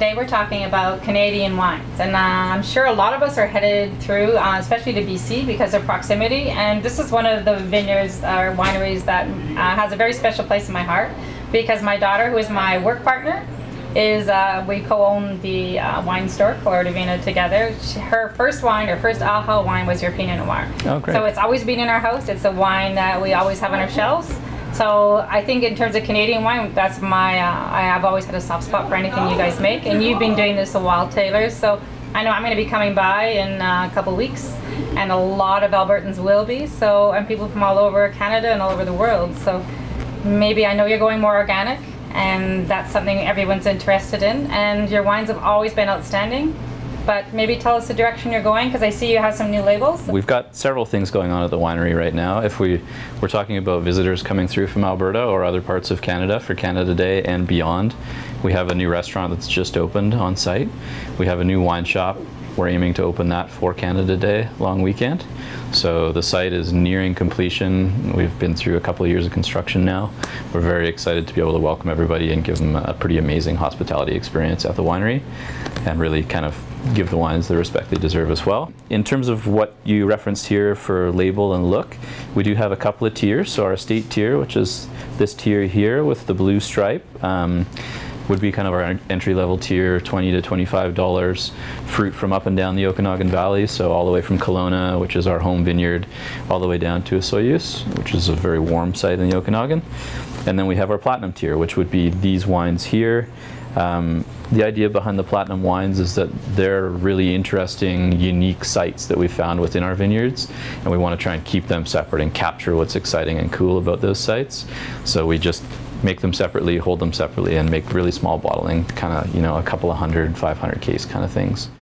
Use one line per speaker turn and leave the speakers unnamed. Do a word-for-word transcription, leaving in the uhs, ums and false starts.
today we're talking about Canadian wines, and uh, I'm sure a lot of us are headed through, uh, especially to B C because of proximity, and this is one of the vineyards or wineries that uh, has a very special place in my heart because my daughter, who is my work partner, is uh, we co-own the uh, wine store, Color Divina, together. She, her first wine, her first aha wine was your Pinot Noir.
Oh, great.
So it's always been in our house. It's a wine that we always have on our shelves. So I think in terms of Canadian wine, that's my, uh, I have always had a soft spot for anything you guys make. And you've been doing this a while, Taylor. So I know I'm going to be coming by in uh, a couple weeks, and a lot of Albertans will be. So, and people from all over Canada and all over the world. So maybe I know you're going more organic, and that's something everyone's interested in. And your wines have always been outstanding. But maybe tell us the direction you're going, because I see you have some new labels.
We've got several things going on at the winery right now. If we, we're talking about visitors coming through from Alberta or other parts of Canada for Canada Day and beyond, we have a new restaurant that's just opened on site. We have a new wine shop. We're aiming to open that for Canada Day long weekend. So the site is nearing completion. We've been through a couple of years of construction now. We're very excited to be able to welcome everybody and give them a pretty amazing hospitality experience at the winery and really kind of give the wines the respect they deserve as well. In terms of what you referenced here for label and look, we do have a couple of tiers. So our estate tier, which is this tier here with the blue stripe, um, would be kind of our entry-level tier, twenty to twenty-five dollars. Fruit from up and down the Okanagan Valley, so all the way from Kelowna, which is our home vineyard, all the way down to Osoyoos, which is a very warm site in the Okanagan. And then we have our platinum tier, which would be these wines here. Um, the idea behind the platinum wines is that they're really interesting, unique sites that we found within our vineyards, and we want to try and keep them separate and capture what's exciting and cool about those sites. So we just make them separately, hold them separately, and make really small bottling, kind of, you know, a couple of hundred, five hundred case kind of things.